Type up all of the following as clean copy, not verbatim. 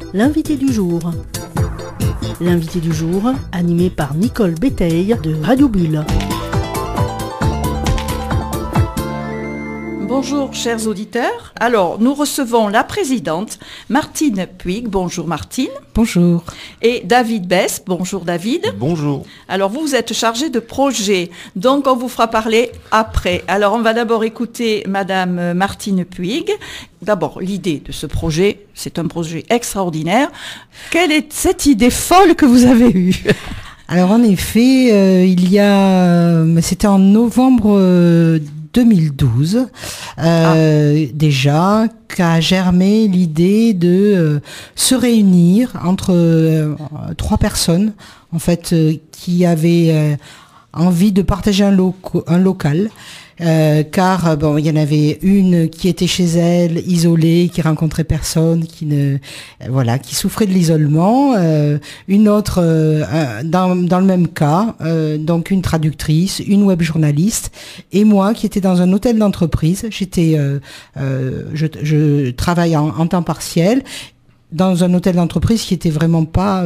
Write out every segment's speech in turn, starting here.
L'invité du jour. L'invité du jour, animé par Nicole Béteille de Radio Bulle. Bonjour chers auditeurs. Alors, nous recevons la présidente Martine Puig. Bonjour Martine. Bonjour. Et David Bess. Bonjour David. Bonjour. Alors, vous êtes chargé de projet, donc on vous fera parler après. Alors, on va d'abord écouter Madame Martine Puig. D'abord, l'idée de ce projet, c'est un projet extraordinaire. Quelle est cette idée folle que vous avez eue ? Alors en effet, c'était en novembre 2012, déjà, qu'a germé l'idée de se réunir entre 3 personnes, en fait, qui avaient envie de partager un local. Car il y en avait une qui était chez elle, isolée, qui rencontrait personne, qui souffrait de l'isolement, une autre dans le même cas, donc une traductrice, une web journaliste, et moi qui étais dans un hôtel d'entreprise. Je travaille en temps partiel dans un hôtel d'entreprise qui était vraiment pas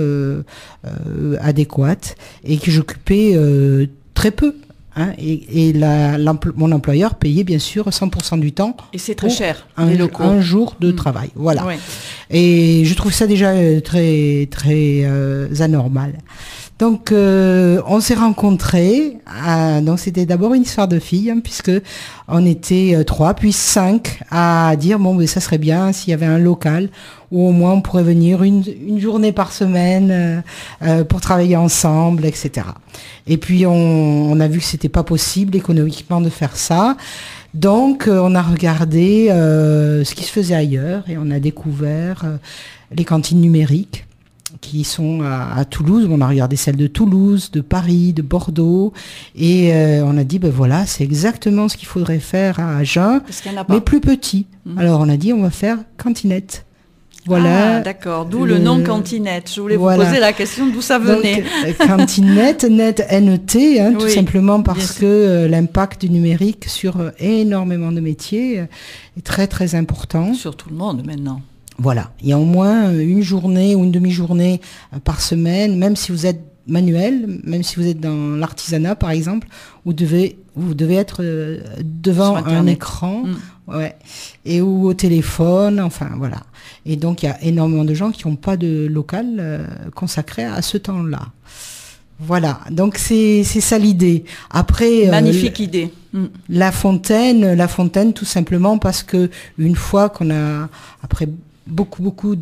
adéquate et que j'occupais très peu. Et mon employeur payait bien sûr 100% du temps. Et c'est très cher, les locaux. Un jour de travail, voilà. Ouais. Et je trouve ça déjà très très anormal. Donc on s'est rencontrés. Donc c'était d'abord une histoire de filles, puisque on était 3 puis 5 à dire ça serait bien s'il y avait un local où au moins on pourrait venir une journée par semaine pour travailler ensemble, etc. Et puis on a vu que c'était pas possible économiquement de faire ça. Donc on a regardé ce qui se faisait ailleurs et on a découvert les cantines numériques qui sont à Toulouse. On a regardé celles de Toulouse, de Paris, de Bordeaux, et on a dit c'est exactement ce qu'il faudrait faire à Agen, mais plus petit. Alors on a dit on va faire cantinette. Voilà. Ah, d'accord, d'où le nom cantinette. Je voulais vous poser la question d'où ça venait. Donc, cantinette, net, N-E-T, tout simplement parce que l'impact du numérique sur énormément de métiers est très très important. Sur tout le monde maintenant. Voilà, il y a au moins une journée ou une demi-journée par semaine, même si vous êtes manuel, même si vous êtes dans l'artisanat par exemple, vous devez être devant un écran, et ou au téléphone, enfin voilà. Et donc il y a énormément de gens qui n'ont pas de local consacré à ce temps-là. Voilà, donc c'est ça l'idée. Après, magnifique idée. La fontaine, tout simplement parce que une fois qu'on a, après beaucoup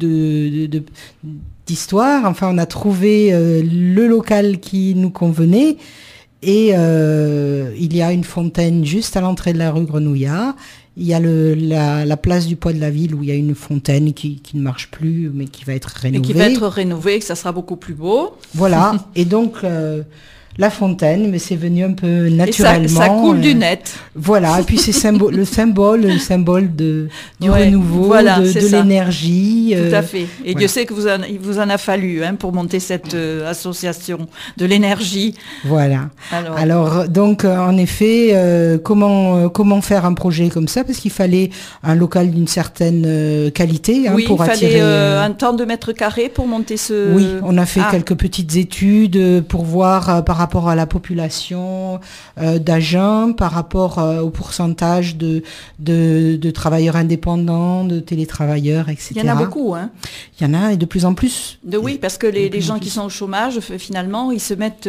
d'histoires, enfin on a trouvé le local qui nous convenait, et il y a une fontaine juste à l'entrée de la rue Grenouillard. Il y a la place du Poids de la Ville où il y a une fontaine qui ne marche plus, mais qui va être rénovée. Et qui va être rénovée, que ça sera beaucoup plus beau. Voilà, et donc la fontaine, mais c'est venu un peu naturellement. Et ça coule du net. Voilà, et puis c'est le symbole du renouveau, de l'énergie. Tout à fait. Et Dieu sait que il vous en a fallu pour monter cette association de l'énergie. Voilà. Alors donc en effet, comment faire un projet comme ça, parce qu'il fallait un local d'une certaine qualité pour attirer. Il fallait un temps de mètres carrés pour monter ce. Oui, on a fait quelques petites études pour voir par rapport à la population d'Agen, par rapport au pourcentage de travailleurs indépendants, de télétravailleurs, etc. Il y en a beaucoup, Il y en a, et de plus en plus. Oui, parce que les gens qui sont au chômage, finalement, ils se mettent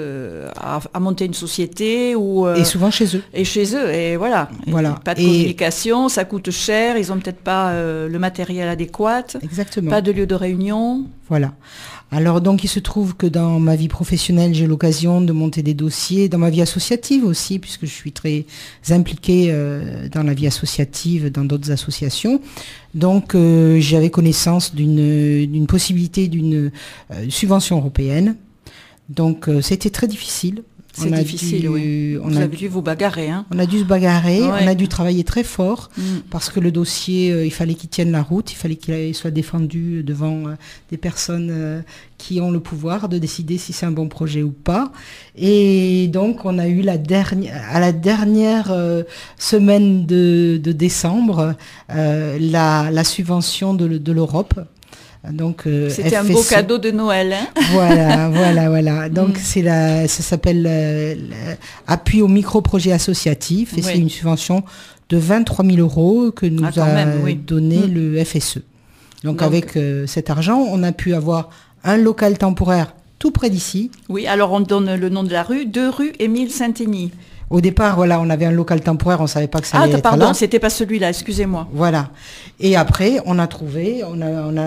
à monter une société et souvent chez eux. Et voilà. Pas de communication, ça coûte cher, ils n'ont peut-être pas le matériel adéquat. Exactement. Pas de lieu de réunion. Voilà. Alors donc il se trouve que dans ma vie professionnelle, j'ai l'occasion de monter des dossiers, dans ma vie associative aussi, puisque je suis très impliquée dans la vie associative, dans d'autres associations. Donc j'avais connaissance d'une possibilité d'une subvention européenne. Donc c'était très difficile. C'est difficile, oui. Vous avez dû vous bagarrer. On a dû se bagarrer, on a dû travailler très fort, parce que le dossier, il fallait qu'il tienne la route, il fallait qu'il soit défendu devant des personnes qui ont le pouvoir de décider si c'est un bon projet ou pas. Et donc, on a eu à la dernière semaine de décembre, la subvention de l'Europe. Donc, c'était un beau cadeau de Noël. Hein. Voilà. Donc, ça s'appelle appui au micro-projet associatif et c'est une subvention de 23 000 € que nous a donné le FSE. Donc avec cet argent, on a pu avoir un local temporaire tout près d'ici. Oui, alors on donne le nom de la rue, 2 rue Émile Saint-Denis. Au départ, voilà, on avait un local temporaire, on savait pas que ça allait être là. Ah, pardon, c'était pas celui-là, excusez-moi. Voilà. Et après, on a trouvé, on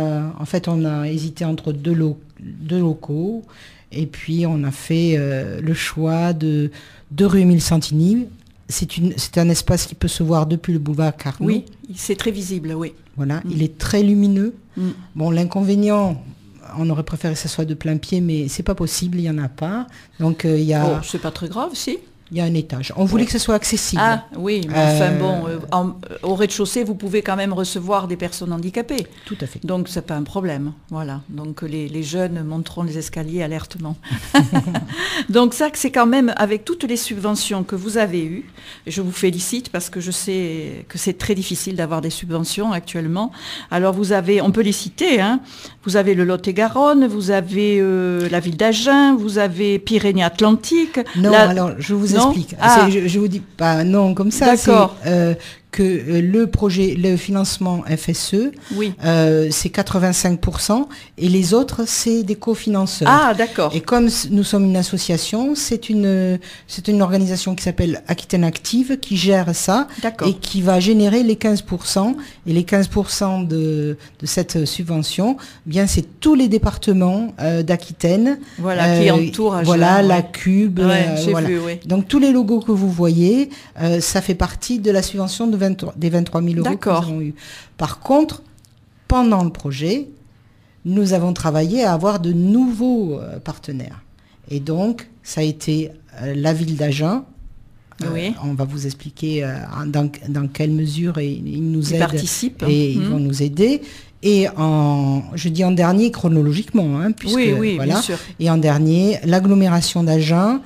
a hésité entre deux locaux, et puis on a fait le choix de 2 rue Émile Saint-Denis. C'est un espace qui peut se voir depuis le boulevard Carnot. Oui, c'est très visible, oui. Voilà, il est très lumineux. Bon, l'inconvénient, on aurait préféré que ça soit de plein pied, mais c'est pas possible, il y en a pas. Donc il y a. Oh, c'est pas très grave, si. Il y a un étage. On voulait que ce soit accessible. Ah oui, mais enfin bon, au rez-de-chaussée, vous pouvez quand même recevoir des personnes handicapées. Tout à fait. Donc c'est pas un problème. Voilà. Donc les jeunes monteront les escaliers alertement. Donc ça, c'est quand même avec toutes les subventions que vous avez eues. Je vous félicite parce que je sais que c'est très difficile d'avoir des subventions actuellement. Alors vous avez, on peut les citer, hein. Vous avez le Lot-et-Garonne, vous avez la ville d'Agen, vous avez Pyrénées-Atlantiques. Non, alors je vous explique. Je vous dis pas non comme ça. D'accord. C'est que le financement FSE, c'est 85% et les autres, c'est des cofinanceurs. Ah, d'accord. Et comme nous sommes une association, c'est une organisation qui s'appelle Aquitaine Active qui gère ça et qui va générer les 15%. Et les 15% de cette subvention, bien, c'est tous les départements d'Aquitaine. Voilà, qui entourent Agen. Voilà, la Cube. J'ai vu, Donc, tous les logos que vous voyez, ça fait partie de la subvention des 23 000 € que nous avons eu. Par contre, pendant le projet, nous avons travaillé à avoir de nouveaux partenaires. Et donc, ça a été la ville d'Agen. On va vous expliquer dans quelle mesure ils nous aident. Participent. Et ils vont nous aider. Et je dis en dernier chronologiquement, hein, puisque bien sûr. Et en dernier, l'agglomération d'Agen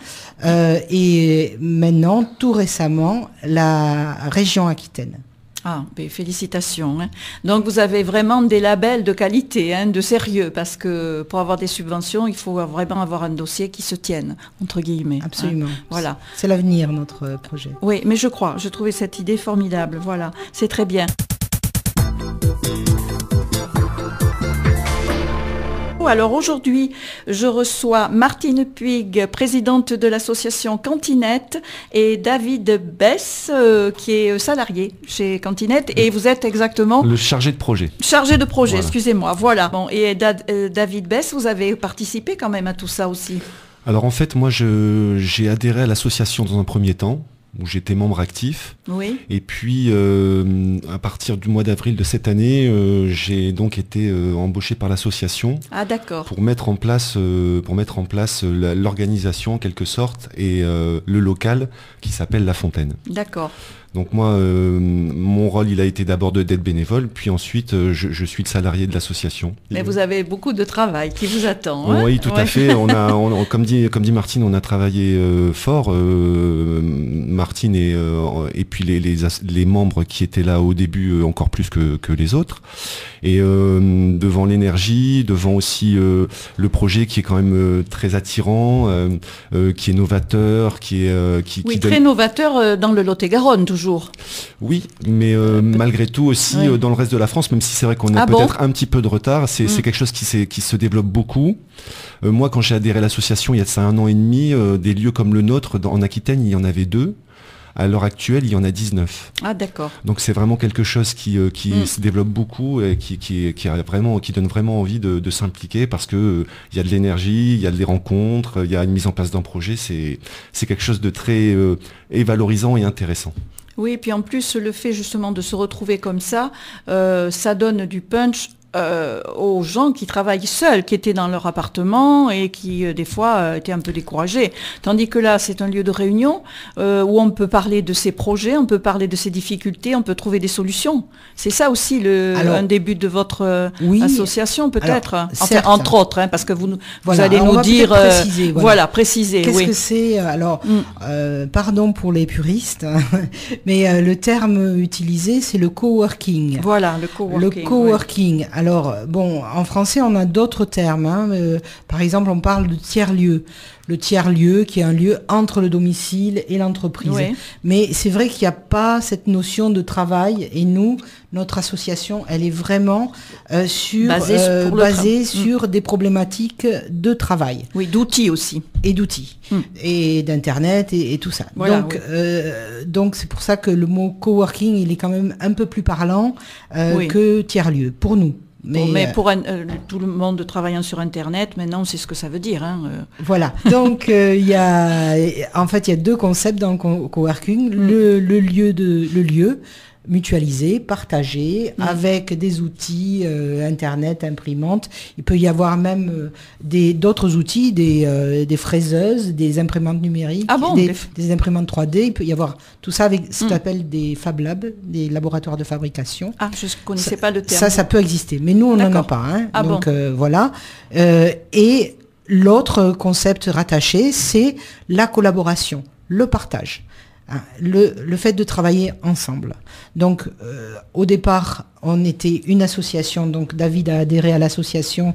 et maintenant, tout récemment, la région Aquitaine. Ah, ben, félicitations. Hein. Donc vous avez vraiment des labels de qualité, hein, de sérieux, parce que pour avoir des subventions, il faut vraiment avoir un dossier qui se tienne, entre guillemets. Absolument. Hein. Voilà. C'est l'avenir, notre projet. Oui, mais je trouvais cette idée formidable. Voilà, c'est très bien. Alors aujourd'hui, je reçois Martine Puig, présidente de l'association Cantinette, et David Bess, qui est salarié chez Cantinette, et vous êtes exactement... Le chargé de projet. Chargé de projet, voilà. Excusez-moi, voilà. Bon, et David Bess, vous avez participé quand même à tout ça aussi. Alors en fait, moi j'ai adhéré à l'association dans un premier temps, où j'étais membre actif. Oui. Et puis, à partir du mois d'avril de cette année, j'ai donc été embauché par l'association. Ah, d'accord. Pour mettre en place l'organisation en quelque sorte et le local qui s'appelle La Fontaine. D'accord. Donc moi, mon rôle, il a été d'abord d'être bénévole, puis ensuite, je suis le salarié de l'association. Mais vous avez beaucoup de travail qui vous attend. Hein. Oui, tout à fait. Comme dit Martine, on a travaillé fort. Martine et puis les membres qui étaient là au début encore plus que les autres. Et devant l'énergie, devant aussi le projet qui est quand même très attirant, qui est novateur, qui très novateur dans le Lot-et-Garonne toujours. Oui, mais malgré tout aussi dans le reste de la France, même si c'est vrai qu'on a peut-être un petit peu de retard, c'est quelque chose qui se développe beaucoup. Moi, quand j'ai adhéré à l'association il y a de ça 1 an et demi, des lieux comme le nôtre en Aquitaine, il y en avait 2. À l'heure actuelle, il y en a 19. Ah, d'accord. Donc c'est vraiment quelque chose qui se développe beaucoup et qui donne vraiment envie de s'impliquer parce que il y a de l'énergie, il y a des rencontres, il y a une mise en place d'un projet. C'est quelque chose de très valorisant et intéressant. Oui, et puis en plus, le fait justement de se retrouver comme ça, ça donne du punch aux gens qui travaillent seuls, qui étaient dans leur appartement et qui, des fois, étaient un peu découragés. Tandis que là, c'est un lieu de réunion où on peut parler de ses projets, on peut parler de ses difficultés, on peut trouver des solutions. C'est ça aussi un début de votre association, peut-être. Enfin, entre autres, hein, parce que vous allez nous dire... préciser. Qu'est-ce que c'est pardon pour les puristes, mais le terme utilisé, c'est le coworking. Voilà, le coworking. Le coworking. Alors, bon, en français, on a d'autres termes. Hein. Par exemple, on parle de tiers-lieu. Le tiers-lieu, qui est un lieu entre le domicile et l'entreprise. Oui. Mais c'est vrai qu'il n'y a pas cette notion de travail. Et nous, notre association, elle est vraiment basée sur des problématiques de travail. Oui, d'outils aussi. Et d'outils. Et d'Internet et tout ça. Voilà, donc, c'est pour ça que le mot coworking, il est quand même un peu plus parlant que tiers-lieu, pour nous. Mais pour tout le monde travaillant sur Internet, maintenant, on sait ce que ça veut dire. Hein. Voilà. Donc, il y a deux concepts dans le coworking. Le lieu mutualisé, partagé, avec des outils, Internet, imprimante. Il peut y avoir même d'autres outils, des fraiseuses, des imprimantes numériques, des imprimantes 3D. Il peut y avoir tout ça avec ce qu'on appelle des Fab Labs, des laboratoires de fabrication. Ah, je ne connaissais pas le terme. Ça peut exister, mais nous, on n'en a pas. Hein. Ah donc, voilà. Et l'autre concept rattaché, c'est la collaboration, le partage. Le fait de travailler ensemble. Donc, au départ, on était une association. Donc, David a adhéré à l'association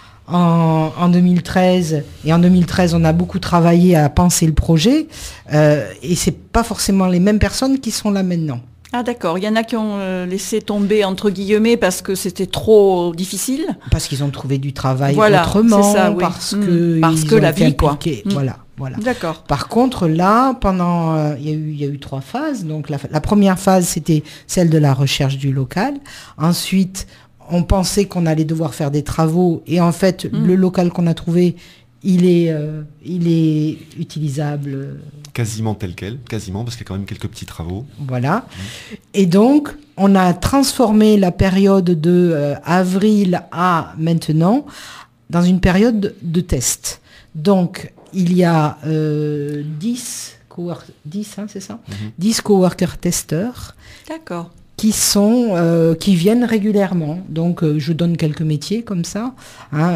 en 2013. Et en 2013, on a beaucoup travaillé à penser le projet. Et c'est pas forcément les mêmes personnes qui sont là maintenant. Ah d'accord, il y en a qui ont laissé tomber entre guillemets parce que c'était trop difficile. Parce qu'ils ont trouvé du travail autrement, c'est ça, oui. parce que la vie, quoi. Voilà. D'accord. Par contre, là, pendant, il y a eu 3 phases. Donc la première phase, c'était celle de la recherche du local. Ensuite, on pensait qu'on allait devoir faire des travaux, et en fait, le local qu'on a trouvé, il est utilisable. Quasiment tel quel, parce qu'il y a quand même quelques petits travaux. Voilà. Et donc, on a transformé la période de avril à maintenant dans une période de test. Donc, il y a 10 c'est ça 10 coworker testeurs. D'accord. Qui viennent régulièrement. Donc, je donne quelques métiers comme ça. Hein.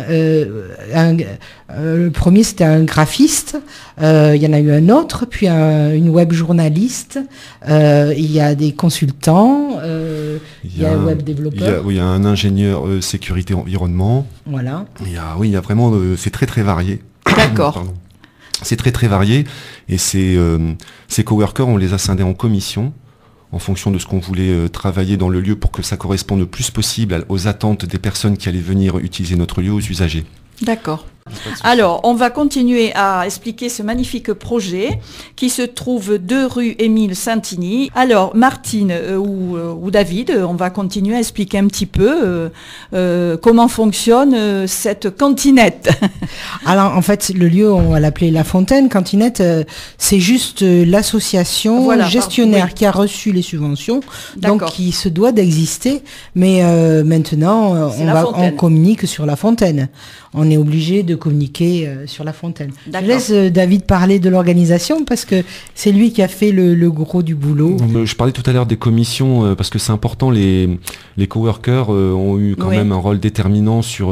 Le premier, c'était un graphiste. Il y en a eu un autre, puis une web journaliste. Il y a des consultants. Il y a un web développeur. Il y a un ingénieur sécurité environnement. Voilà. Il y a vraiment... c'est très, très varié. D'accord. C'est très, très varié. Et ces coworkers, on les a scindés en commissions, en fonction de ce qu'on voulait travailler dans le lieu pour que ça corresponde le plus possible aux attentes des personnes qui allaient venir utiliser notre lieu, aux usagers. D'accord. Alors, on va continuer à expliquer ce magnifique projet qui se trouve 2 rue Émile Saint-Igny. Alors, Martine ou David, on va continuer à expliquer un petit peu comment fonctionne cette cantinette. Alors, en fait, le lieu, on va l'appeler La Fontaine. Cantinette, c'est juste l'association gestionnaire qui a reçu les subventions, donc qui se doit d'exister. Mais maintenant, on communique sur La Fontaine. On est obligé de communiquer sur La Fontaine. Je laisse David parler de l'organisation parce que c'est lui qui a fait le gros du boulot. Je parlais tout à l'heure des commissions parce que c'est important. Les coworkers ont eu quand même un rôle déterminant sur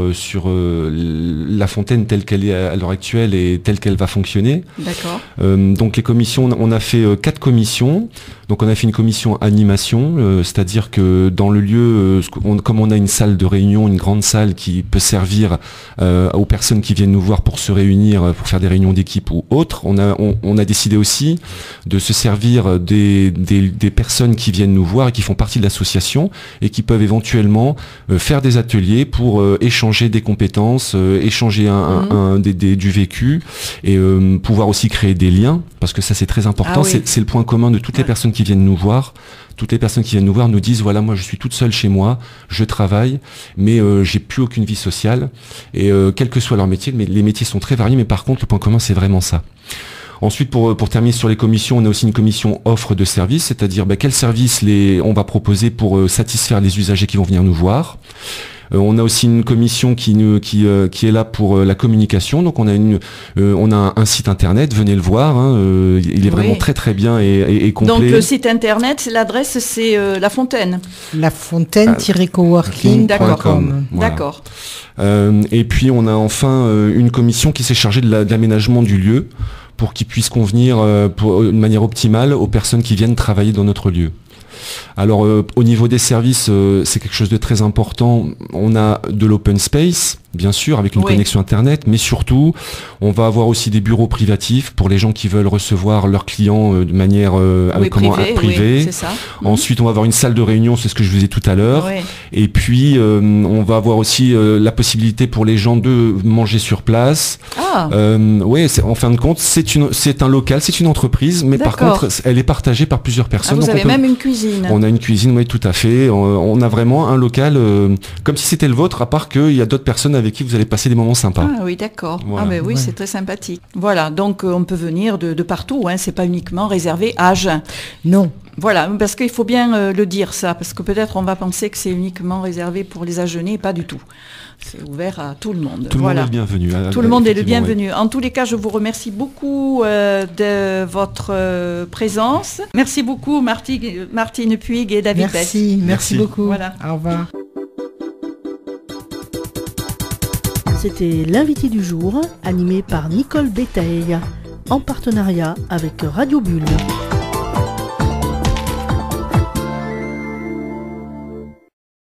La Fontaine telle qu'elle est à l'heure actuelle et telle qu'elle va fonctionner. D'accord. Donc les commissions, on a fait 4 commissions. Donc on a fait une commission animation, c'est-à-dire que dans le lieu, comme on a une salle de réunion, une grande salle qui peut servir aux personnes qui viennent nous voir pour se réunir, pour faire des réunions d'équipe ou autres, on a décidé aussi de se servir des personnes qui viennent nous voir et qui font partie de l'association et qui peuvent éventuellement faire des ateliers pour échanger des compétences, échanger du vécu et pouvoir aussi créer des liens, parce que ça c'est très important, c'est le point commun de toutes les personnes qui viennent nous voir. Toutes les personnes qui viennent nous voir nous disent voilà, moi je suis toute seule chez moi, je travaille, mais j'ai plus aucune vie sociale. Et quel que soit leur métier, mais les métiers sont très variés, mais par contre le point commun c'est vraiment ça. Ensuite, pour terminer sur les commissions, on a aussi une commission offre de services, c'est-à-dire quels services on va proposer pour satisfaire les usagers qui vont venir nous voir. On a aussi une commission qui est là pour la communication. Donc on a un site internet, venez le voir. Il est vraiment très très bien et complet. Donc le site internet, l'adresse c'est La Fontaine. lafontaine-coworking.com. Voilà. D'accord. Et puis on a enfin une commission qui s'est chargée de l'aménagement du lieu pour qu'il puisse convenir de manière optimale aux personnes qui viennent travailler dans notre lieu. Alors au niveau des services, c'est quelque chose de très important. On a de l'open space, bien sûr, avec une connexion Internet, mais surtout, on va avoir aussi des bureaux privatifs pour les gens qui veulent recevoir leurs clients de manière privée. Oui, c'est ça. Ensuite, on va avoir une salle de réunion, c'est ce que je vous disais tout à l'heure. Oui. Et puis, on va avoir aussi la possibilité pour les gens de manger sur place. En fin de compte, c'est un local, c'est une entreprise, mais par contre, elle est partagée par plusieurs personnes. Vous avez même une cuisine. On a une cuisine, oui, tout à fait. On a vraiment un local comme si c'était le vôtre, à part qu'il y a d'autres personnes avec qui vous allez passer des moments sympas. Ah oui, d'accord. Voilà. C'est très sympathique. Voilà, donc on peut venir de partout, hein, c'est pas uniquement réservé à Agen. Non. Voilà, parce qu'il faut bien le dire ça, parce que peut-être on va penser que c'est uniquement réservé pour les Agenais, pas du tout. C'est ouvert à tout le monde. Tout le monde est le bienvenu. Tout le monde est le bienvenu. Oui. En tous les cas, je vous remercie beaucoup de votre présence. Merci beaucoup Martine Puig et David Bess. Merci beaucoup. Voilà. Au revoir. C'était l'invité du jour, animé par Nicole Béteille, en partenariat avec Radio Bulle.